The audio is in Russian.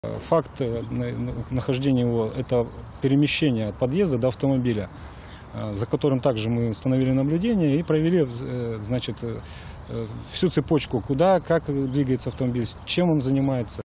Факт нахождения его – это перемещение от подъезда до автомобиля, за которым также мы установили наблюдение и провели, значит, всю цепочку, куда, как двигается автомобиль, чем он занимается.